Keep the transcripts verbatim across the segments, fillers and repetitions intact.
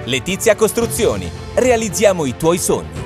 Letizia Costruzioni. Realizziamo i tuoi sogni.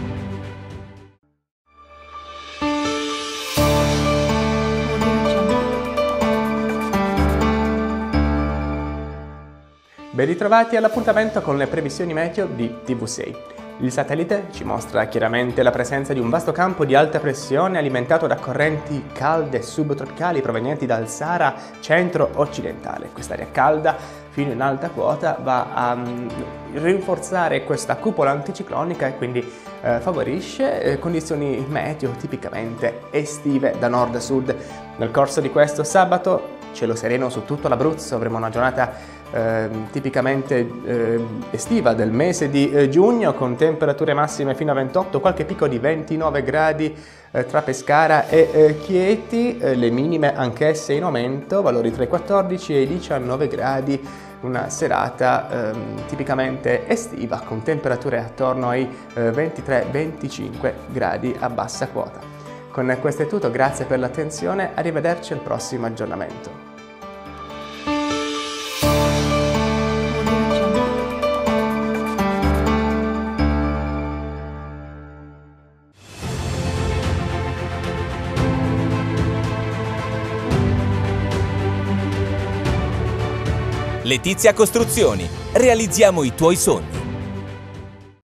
Ben ritrovati all'appuntamento con le previsioni meteo di T V sei. Il satellite ci mostra chiaramente la presenza di un vasto campo di alta pressione alimentato da correnti calde subtropicali provenienti dal Sahara centro-occidentale. Quest'area calda, fino in alta quota, va a um, rinforzare questa cupola anticiclonica e quindi eh, favorisce eh, condizioni meteo tipicamente estive da nord a sud. Nel corso di questo sabato, cielo sereno su tutto l'Abruzzo, avremo una giornata Eh, tipicamente eh, estiva del mese di eh, giugno, con temperature massime fino a ventotto, qualche picco di ventinove gradi eh, tra Pescara e eh, Chieti, eh, le minime anch'esse in aumento, valori tra i quattordici e i diciannove gradi, una serata eh, tipicamente estiva con temperature attorno ai eh, ventitré venticinque gradi a bassa quota. Con questo è tutto, grazie per l'attenzione, arrivederci al prossimo aggiornamento. Letizia Costruzioni. Realizziamo i tuoi sogni.